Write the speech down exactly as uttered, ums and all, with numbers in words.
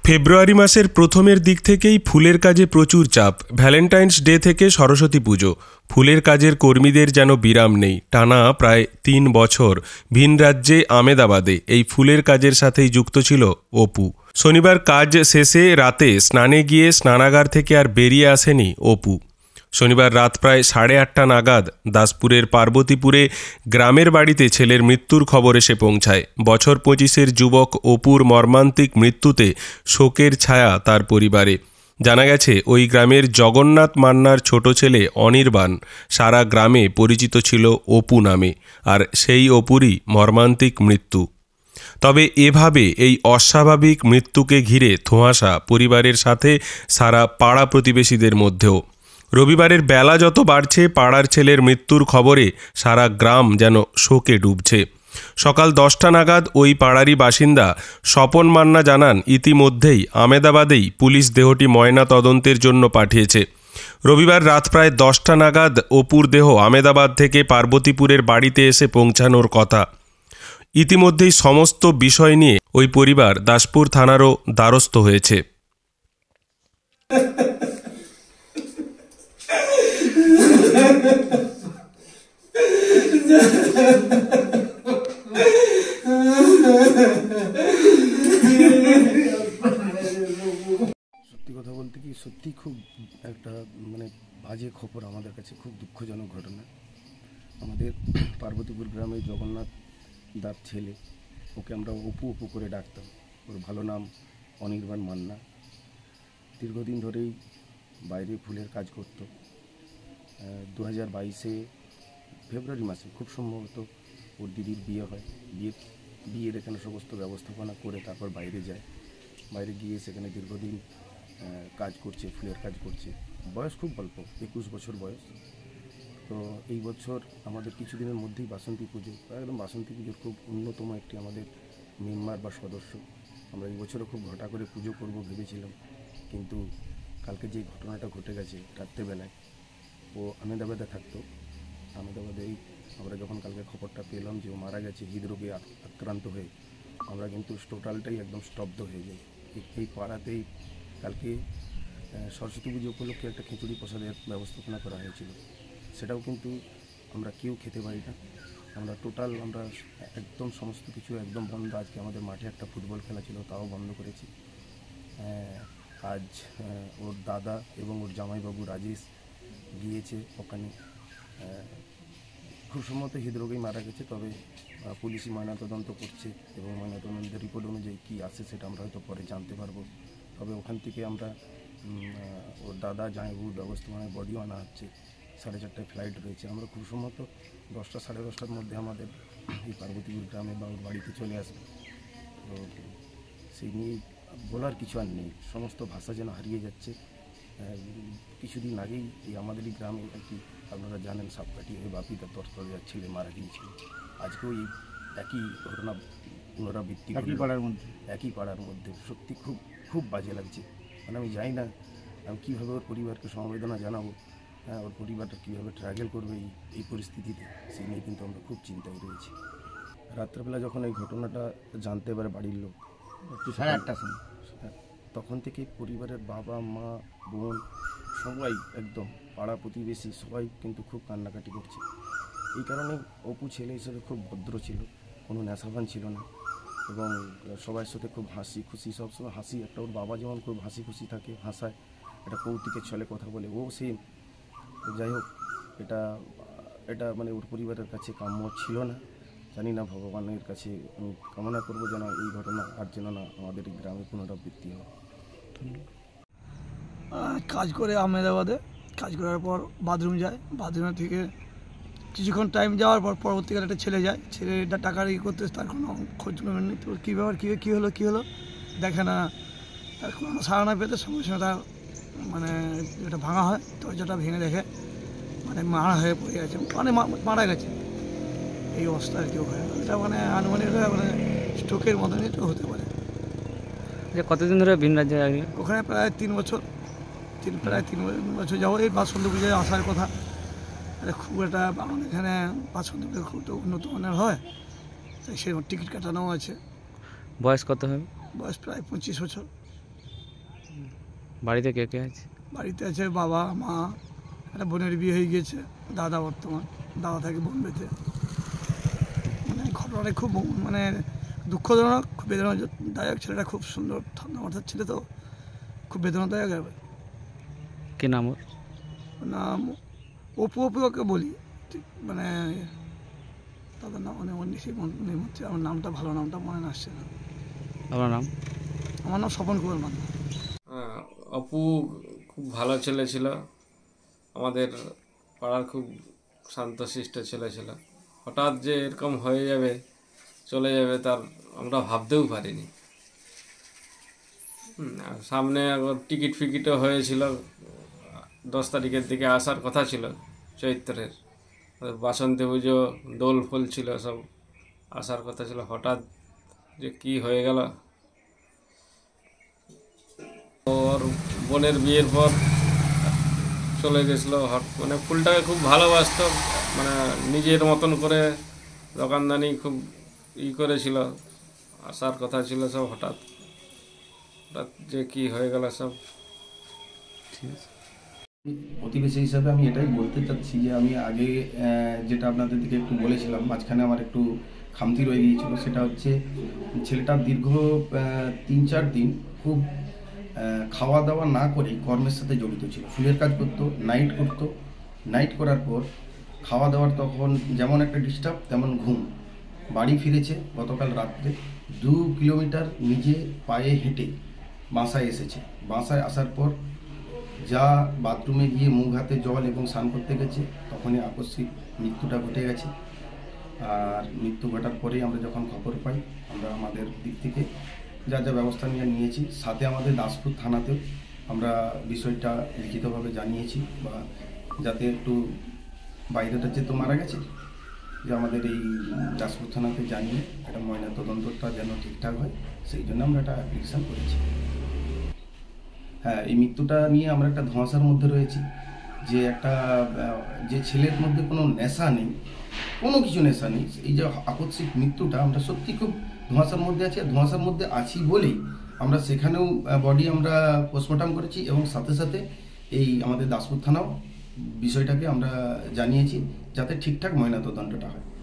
ফেব্রুয়ারি মাসের প্রথমের দিক থেকেই ফুলের কাজে প্রচুর চাপ। ভ্যালেন্টাইন্স ডে থেকে সরস্বতী পুজো, ফুলের কাজের কর্মীদের যেন বিরাম নেই। টানা প্রায় তিন বছর ভিন রাজ্যে আমেদাবাদে এই ফুলের কাজের সাথেই যুক্ত ছিল অপু। শনিবার কাজ শেষে রাতে স্নানে গিয়ে স্নানাগার থেকে আর বেরিয়ে আসেনি অপু। শনিবার রাত প্রায় সাড়ে আটটা নাগাদ দাসপুরের পার্বতীপুরে গ্রামের বাড়িতে ছেলের মৃত্যুর খবর এসে পৌঁছায়। বছর পঁচিশের যুবক অপুর মর্মান্তিক মৃত্যুতে শোকের ছায়া তার পরিবারে। জানা গেছে, ওই গ্রামের জগন্নাথ মান্নার ছোট ছেলে অনির্বাণ সারা গ্রামে পরিচিত ছিল অপু নামে, আর সেই অপুরই মর্মান্তিক মৃত্যু। তবে এভাবে এই অস্বাভাবিক মৃত্যুকে ঘিরে ধোঁয়াশা পরিবারের সাথে সারা পাড়া প্রতিবেশীদের মধ্যেও। রবিবারের বেলা যত বাড়ছে, পাড়ার ছেলের মৃত্যুর খবরে সারা গ্রাম যেন শোকে ডুবছে। সকাল দশটা নাগাদ ওই পাড়ারই বাসিন্দা স্বপন মান্না জানান, ইতিমধ্যেই আমেদাবাদেই পুলিশ দেহটি ময়না তদন্তের জন্য পাঠিয়েছে। রবিবার রাত প্রায় দশটা নাগাদ অপুর দেহ আমেদাবাদ থেকে পার্বতীপুরের বাড়িতে এসে পৌঁছানোর কথা। ইতিমধ্যেই সমস্ত বিষয় নিয়ে ওই পরিবার দাসপুর থানারও দ্বারস্থ হয়েছে। সত্যি কথা বলতে কি, সত্যি খুব একটা মানে বাজে খবর আমাদের কাছে, খুব দুঃখজনক ঘটনা। আমাদের পার্বতীপুর গ্রামে জগন্নাথ দার ছেলে, ওকে আমরা অপু অপু করে ডাকতাম। ওর ভালো নাম অনির্বাণ মান্না। দীর্ঘদিন ধরেই বাইরে ফুলের কাজ করত। দু হাজার বাইশে ফেব্রুয়ারি মাসে খুব সম্ভবত ওর দিদির বিয়ে হয়। বিয়ে বিয়ের এখানে সমস্ত ব্যবস্থাপনা করে তারপর বাইরে যায়। বাইরে গিয়ে সেখানে দীর্ঘদিন কাজ করছে, ফুলের কাজ করছে। বয়স খুব অল্প, একুশ বছর বয়স। তো এই বছর আমাদের কিছুদিনের মধ্যেই বাসন্তী পুজো, একদম বাসন্তী পুজোর খুব অন্যতম একটি আমাদের মেম্বার বা সদস্য। আমরা এই বছরও খুব ঘটা করে পুজো করব ভেবেছিলাম, কিন্তু কালকে যে ঘটনাটা ঘটে গেছে রাত্রেবেলায়, ও আমেদাবাদে থাকতো। আমেদাবাদেই আমরা যখন কালকে খবরটা পেলাম যে ও মারা গেছে হৃদরোগে আক্রান্ত হয়ে, আমরা কিন্তু টোটালটাই একদম স্তব্ধ হয়ে যাই। এই পাড়াতেই কালকে সরস্বতী পুজো উপলক্ষে একটা খিচুড়ি প্রসাদের ব্যবস্থাপনা করা হয়েছিল, সেটাও কিন্তু আমরা কেউ খেতে পারি না। আমরা টোটাল আমরা একদম সমস্ত কিছু একদম বন্ধ। আজকে আমাদের মাঠে একটা ফুটবল খেলা ছিল, তাও বন্ধ করেছি। আজ ওর দাদা এবং ওর জামাইবাবু রাজেশ গিয়েছে ওখানে। খুব সম্ভবত হৃদরোগেই মারা গেছে, তবে পুলিশি ময়নাতদন্ত করছে এবং ময়নাতদন্তের রিপোর্ট অনুযায়ী কী আসে সেটা আমরা হয়তো পরে জানতে পারবো। তবে ওখান থেকে আমরা ওর দাদা জামাইবাবুর ব্যবস্থাপনায় বডিও আনা হচ্ছে। সাড়ে চারটায় ফ্লাইট রয়েছে। আমরা খুব সম্ভবত দশটা সাড়ে দশটার মধ্যে আমাদের এই পার্বতীপুর গ্রামে বা ওর বাড়িতে চলে আসবে। তো সেই নিয়ে বলার কিছু আর নেই, সমস্ত ভাষা যেন হারিয়ে যাচ্ছে। কিছুদিন আগেই এই আমাদেরই গ্রামে একটি, আপনারা জানেন, সাপকাঠি হয়ে বাপিদার তরতরিয়ার ছেলে মারা গিয়েছিল। আজকেও এই একই ঘটনা পুনরাবৃত্তি একই পাড়ার মধ্যে একই পাড়ার মধ্যে সত্যি খুব খুব বাজে লাগছে। মানে আমি জানি না আমি কীভাবে ওর পরিবারকে সমবেদনা জানাবো, হ্যাঁ, ওর পরিবারটা কীভাবে ট্র্যাগল করবে এই এই পরিস্থিতিতে, সেই নিয়ে কিন্তু আমরা খুব চিন্তায় রয়েছি। রাত্রেবেলা যখন এই ঘটনাটা জানতে পারে বাড়ির লোক সাড়ে আটটার সময়, তখন থেকে পরিবারের বাবা মা বোন সবাই, একদম পাড়া প্রতিবেশী সবাই কিন্তু খুব কান্নাকাটি করছে। এই কারণে অপু ছেলে হিসেবে খুব ভদ্র ছিল, কোনো নেশাভান ছিল না এবং সবার সাথে খুব হাসি খুশি, সবসময় হাসি। একটা ওর বাবা যেমন খুব হাসি খুশি থাকে, হাসায়, একটা কৌতুকের ছলে কথা বলে, ও সেম। যাই হোক, এটা এটা মানে ওর পরিবারের কাছে কাম্য ছিল না। জানি না, ভগবানের কাছে আমি কামনা করবো যেন এই ঘটনা আর যেন না আমাদের এই গ্রামে পুনরাবৃত্তি হয়। কাজ করে আহমেদাবাদে কাজ করার পর বাথরুম যায়, বাথরুমে থেকে কিছুক্ষণ টাইম যাওয়ার পর পরবর্তীকালে একটা ছেলে যায়, ছেলেটা টাকার ই করতে, তার কোনো খোঁজ খবর নেই। তো কী ব্যাপার, কী কী হলো কী হলো দেখে না, তার কোনো সাড়া না পেতে সঙ্গে সঙ্গে তার মানে যেটা ভাঙা হয়, দরজাটা ভেঙে দেখে মানে মারা হয়ে পড়ে গেছে, মানে মারা গেছে এই অবস্থা আর কি। ওখানে এটা মানে আনুমানিক মানে স্ট্রোকের মতনই তো হতে পারে। কতদিন ধরে ভিন রাজ্যে? ওখানে প্রায় তিন বছর তিন প্রায় তিন বছর যাবো। এই বাসন্তী পুজোয় আসার কথা, খুব একটা আমাদের এখানে বাসন্তী পুজো খুব উন্নত মানের হয়, তাই সেই টিকিট কাটানো আছে। বয়স কত হবে? বয়স প্রায় পঁচিশ বছর। বাড়িতে কে কে আছে? বাড়িতে আছে বাবা, মা, একটা বোনের বিয়ে হয়ে গিয়েছে, দাদা বর্তমান, দাদা থাকে বোম্বেতে। মানে ঘটনাটা খুব মানে দুঃখজনক, খুব বেদনাদায়ক। ছেলেটা খুব সুন্দর ঠান্ডা মাথার ছেলে, তো খুব বেদনাদায়ক। কি নাম ওর? নাম অপু, অপু ওকে বলি, ঠিক মানে তাদের নাম মানে অন্য সেই মধ্যে আমার নামটা ভালো নামটা মনে আসছে না। আপনার নাম? আমার নাম স্বপন কুমার মান্না। হ্যাঁ, অপু খুব ভালো ছেলে ছিল, আমাদের পাড়ার খুব শান্তশিষ্ট ছেলে ছিল। হঠাৎ যে এরকম হয়ে যাবে, চলে যাবে, তার আমরা ভাবতেও পারিনি। হুম, আর সামনে একবার টিকিট ফিকিটও হয়েছিল, দশ তারিখের দিকে আসার কথা ছিল চৈত্রের, বাসন্তী পুজো, দোল ফোল ছিল, সব আসার কথা ছিল। হঠাৎ যে কি হয়ে গেল। ওর বোনের বিয়ের পর চলে গেছিলো, মানে ফুলটাকে খুব ভালোবাসত, মানে নিজের মতন করে দোকানদানি খুব ই করেছিল, আসার কথা ছিল সব। হঠাৎ হঠাৎ যে কি হয়ে গেল সব। প্রতিবেশী হিসাবে আমি এটাই বলতে চাচ্ছি যে আমি আগে যেটা আপনাদের দিকে একটু বলেছিলাম, মাঝখানে আমার একটু খামতি রয়ে গিয়েছিল, সেটা হচ্ছে ছেলেটা দীর্ঘ তিন চার দিন খুব খাওয়া দাওয়া না করেই কর্মের সাথে জড়িত ছিল। ফুলের কাজ করতো, নাইট করতো, নাইট করার পর খাওয়া দাওয়ার তখন যেমন একটা ডিস্টার্ব তেমন ঘুম। বাড়ি ফিরেছে গতকাল রাত্রে, দু কিলোমিটার নিজে পায়ে হেঁটে বাসায় এসেছে। বাসায় আসার পর যা বাথরুমে গিয়ে মুখ হাতে জল এবং স্নান করতে গেছে, তখনই আকস্মিক মৃত্যুটা ঘটে গেছে। আর মৃত্যু ঘটার পরেই আমরা যখন খবর পাই, আমরা আমাদের দিক থেকে যা যা ব্যবস্থা নিয়ে নিয়েছি, সাথে আমাদের দাসপুর থানাতেও আমরা বিষয়টা লিখিতভাবে জানিয়েছি, বা যাতে একটু বাইরেটা যেহেতু মারা গেছে, যে আমাদের এই দাসপুর থানাতে জানিয়ে একটা ময়না তদন্তটা যেন ঠিকঠাক হয়, সেই জন্য আমরা একটা অ্যাপ্লিকেশান করেছি। হ্যাঁ, এই মৃত্যুটা নিয়ে আমরা একটা ধোঁয়াশার মধ্যে রয়েছি, যে একটা যে ছেলের মধ্যে কোনো নেশা নেই, কোনো কিছু নেশা নেই, এই যে আকস্মিক মৃত্যুটা, আমরা সত্যি খুব ধোঁয়াশার মধ্যে আছি। আর ধোঁয়াশার মধ্যে আছি বলেই আমরা সেখানেও বডি আমরা পোস্টমর্টম করেছি, এবং সাথে সাথে এই আমাদের দাসপুর থানাও বিষয়টাকে আমরা জানিয়েছি, যাতে ঠিকঠাক ময়নাতদন্তটা হয়।